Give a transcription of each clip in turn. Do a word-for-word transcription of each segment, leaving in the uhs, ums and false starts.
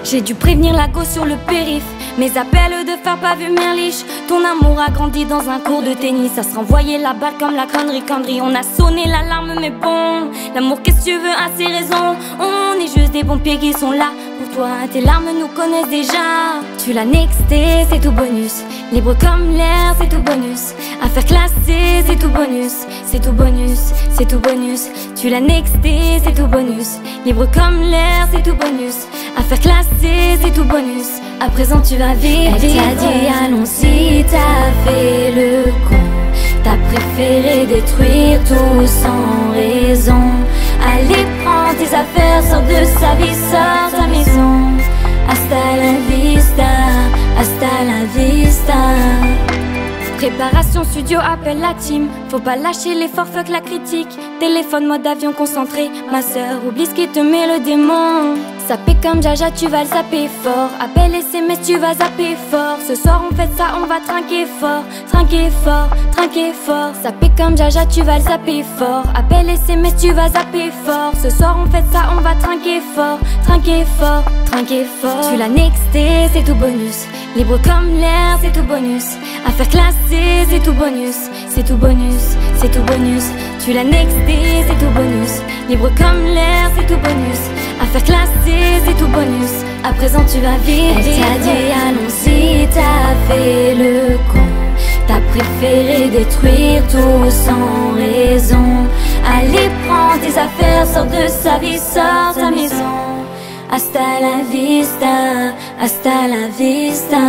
J'ai dû prévenir la go sur le périph'. Mes appels de faire pas vu merliche. Ton amour a grandi dans un cours de tennis. Ça se renvoyait la balle comme la connerie connerie. On a sonné l'alarme mais bon, l'amour qu'est-ce que tu veux a ses raisons. On est juste des bons pieds qui sont là pour toi. Tes larmes nous connaissent déjà. Tu l'as nexté, c'est tout bonus. Libre comme l'air, c'est tout bonus. Affaire classée, c'est tout bonus. C'est tout bonus, c'est tout bonus. Tu l'as nexté, c'est tout bonus. Libre comme l'air, c'est tout bonus. Affaire classée, c'est tout bonus. À présent tu vas vivre. Elle t'a dit allons-y, t'as fait le con. T'as préféré détruire tout sans raison. Allez, prends tes affaires, sors de sa vie, sors ta maison. Hasta la vista, hasta la vista. Préparation studio, appelle la team. Faut pas lâcher l'effort, fuck la critique. Téléphone mode avion concentré. Ma soeur, oublie ce qui te met le démon. Sapé comme Jaja, tu vas le zapper fort. Appel S M S, tu vas zapper fort. Ce soir on fait ça, on va trinquer fort. Trinquer fort, trinquer fort. Sapé comme Jaja, tu vas le zapper fort. Appel S M S, tu vas zapper fort. Ce soir on fait ça, on va trinquer fort. Trinquer fort, trinquer fort. Tu l'as nexté, c'est tout bonus. Libre comme l'air, c'est tout bonus. Affaire classée, c'est tout bonus. C'est tout bonus, c'est tout bonus. Tu l'as nexté, c'est tout bonus. Libre comme l'air, c'est tout bonus. Affaire classée, c'est tout bonus. À présent tu vas vivre. Elle t'a dit allons-y, t'as fait le con. T'as préféré détruire tout sans raison. Allez, prends tes affaires, sors de sa vie, sors ta maison. Hasta la vista, hasta la vista.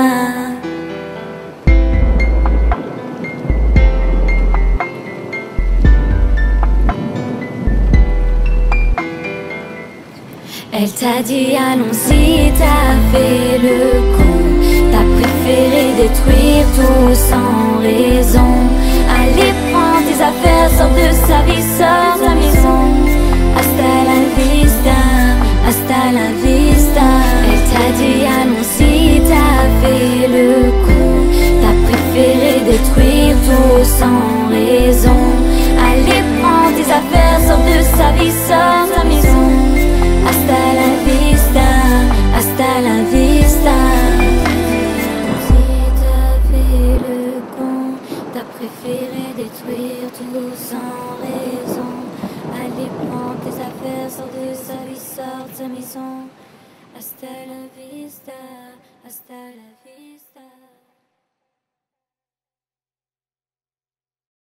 Elle t'a dit allons-y, t'as fait le con. T'as préféré détruire tout sans raison. Allez, prends tes affaires, sors de sa vie, sors ta maison. Hasta la vista, hasta la vista. Elle t'a dit allons-y, t'as fait le con. T'as préféré détruire tout sans raison. Allez, prends tes affaires, sors de sa vie, sors ta maison. Hasta la vista, hasta la vista. Si t'as fait le con, t'as préféré détruire tout sans raison. Allez, prends tes affaires, sors de sa vie, sors de sa maison. Hasta la vista, hasta la vista.